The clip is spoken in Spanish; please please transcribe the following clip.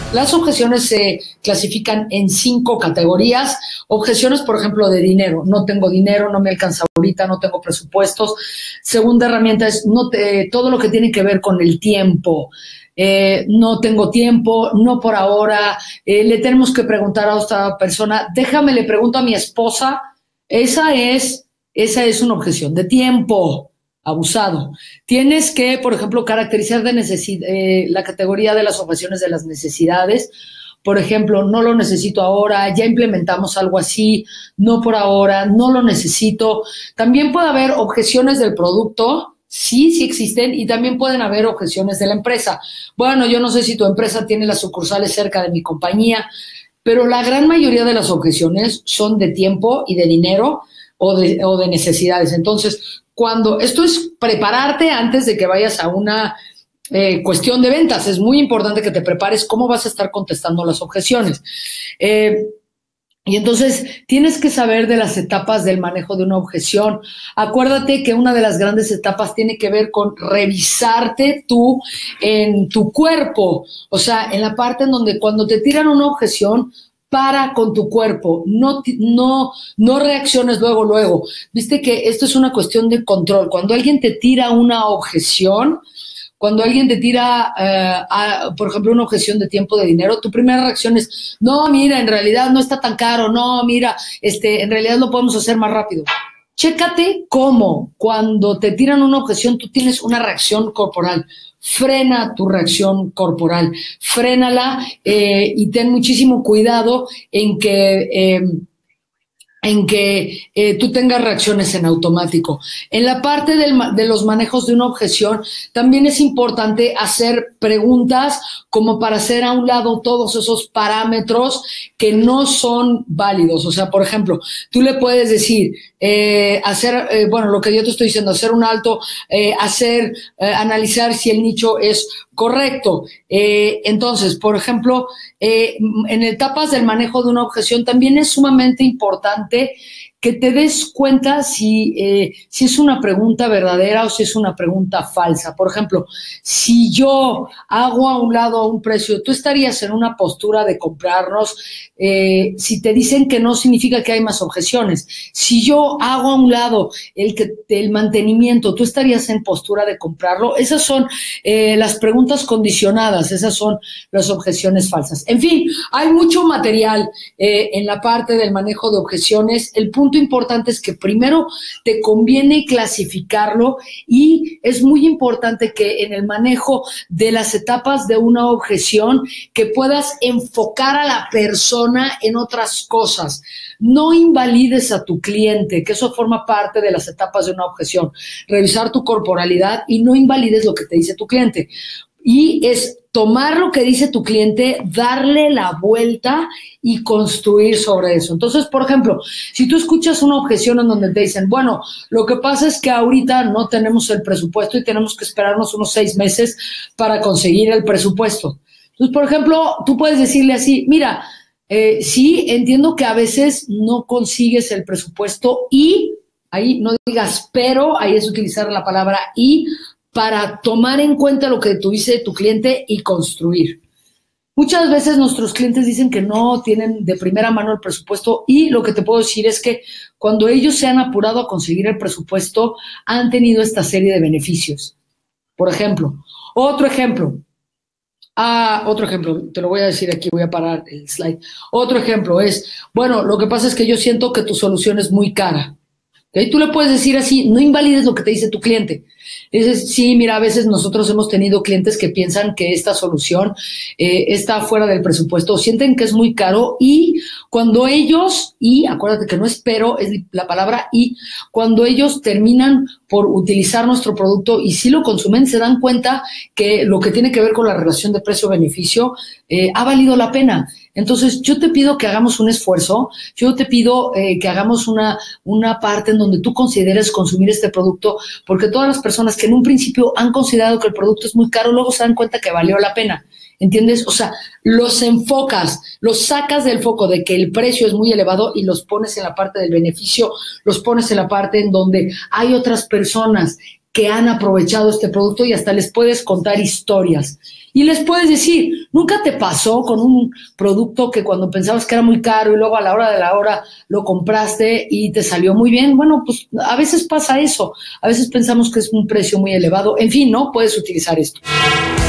Las objeciones se clasifican en 5 categorías. Objeciones, por ejemplo, de dinero. No tengo dinero, no me alcanza ahorita, no tengo presupuestos. Segunda herramienta es todo lo que tiene que ver con el tiempo. No tengo tiempo, no por ahora. Le tenemos que preguntar a otra persona. Déjame, le pregunto a mi esposa. Esa es una objeción de tiempo. Abusado. Tienes que, por ejemplo, caracterizar la categoría de las objeciones de las necesidades. Por ejemplo, no lo necesito ahora, ya implementamos algo así, no por ahora, no lo necesito. También puede haber objeciones del producto, sí existen, y también pueden haber objeciones de la empresa. Bueno, yo no sé si tu empresa tiene las sucursales cerca de mi compañía, pero la gran mayoría de las objeciones son de tiempo y de dinero o de necesidades. Entonces, esto es prepararte antes de que vayas a una cuestión de ventas. Es muy importante que te prepares cómo vas a estar contestando las objeciones. Y entonces tienes que saber de las etapas del manejo de una objeción. Acuérdate que una de las grandes etapas tiene que ver con revisarte tú en tu cuerpo. O sea, en la parte en donde cuando te tiran una objeción, para con tu cuerpo, no reacciones luego. Viste que esto es una cuestión de control. Cuando alguien te tira una objeción, cuando alguien te tira, por ejemplo, una objeción de tiempo, de dinero, tu primera reacción es, no, mira, en realidad no está tan caro, no, mira, en realidad lo podemos hacer más rápido. Chécate cómo cuando te tiran una objeción tú tienes una reacción corporal. Frena tu reacción corporal, frénala y ten muchísimo cuidado en que tú tengas reacciones en automático. En la parte de los manejos de una objeción, también es importante hacer preguntas como para hacer a un lado todos esos parámetros que no son válidos. O sea, por ejemplo, tú le puedes decir, lo que yo te estoy diciendo, hacer un alto, analizar si el nicho es correcto. Entonces, por ejemplo, en etapas del manejo de una objeción también es sumamente importante que te des cuenta si es una pregunta verdadera o si es una pregunta falsa. Por ejemplo, si yo hago a un lado un precio, ¿tú estarías en una postura de comprarnos? Si te dicen que no, significa que hay más objeciones. Si yo hago a un lado el mantenimiento, ¿tú estarías en postura de comprarlo? Esas son las preguntas condicionadas, esas son las objeciones falsas. En fin, hay mucho material en la parte del manejo de objeciones. El punto importante es que primero te conviene clasificarlo y es muy importante que en el manejo de las etapas de una objeción que puedas enfocar a la persona en otras cosas. No invalides a tu cliente, que eso forma parte de las etapas de una objeción. Revisar tu corporalidad y no invalides lo que te dice tu cliente. Y es tomar lo que dice tu cliente, darle la vuelta y construir sobre eso. Entonces, por ejemplo, si tú escuchas una objeción en donde te dicen, bueno, lo que pasa es que ahorita no tenemos el presupuesto y tenemos que esperarnos unos 6 meses para conseguir el presupuesto. Entonces, por ejemplo, tú puedes decirle así, mira, sí, entiendo que a veces no consigues el presupuesto y, ahí no digas pero, ahí es utilizar la palabra y, para tomar en cuenta lo que tú dice tu cliente y construir. Muchas veces nuestros clientes dicen que no tienen de primera mano el presupuesto y lo que te puedo decir es que cuando ellos se han apurado a conseguir el presupuesto han tenido esta serie de beneficios. Por ejemplo, otro ejemplo, te lo voy a decir aquí, voy a parar el slide. Otro ejemplo es, bueno, lo que pasa es que yo siento que tu solución es muy cara. ¿Okay? Tú le puedes decir así, no invalides lo que te dice tu cliente. Dices, sí, mira, a veces nosotros hemos tenido clientes que piensan que esta solución está fuera del presupuesto, sienten que es muy caro y cuando ellos, y acuérdate que no es pero, es la palabra y, cuando ellos terminan por utilizar nuestro producto y si lo consumen, se dan cuenta que lo que tiene que ver con la relación de precio-beneficio ha valido la pena. Entonces, yo te pido que hagamos un esfuerzo, yo te pido que hagamos una parte en donde tú consideres consumir este producto, porque todas las personas que en un principio han considerado que el producto es muy caro, luego se dan cuenta que valió la pena, ¿entiendes? O sea, los enfocas, los sacas del foco de que el precio es muy elevado y los pones en la parte del beneficio, los pones en la parte en donde hay otras personas que han aprovechado este producto y hasta les puedes contar historias. Y les puedes decir, ¿nunca te pasó con un producto que cuando pensabas que era muy caro y luego a la hora de la hora lo compraste y te salió muy bien? Bueno, pues a veces pasa eso. A veces pensamos que es un precio muy elevado. En fin, ¿no? Puedes utilizar esto.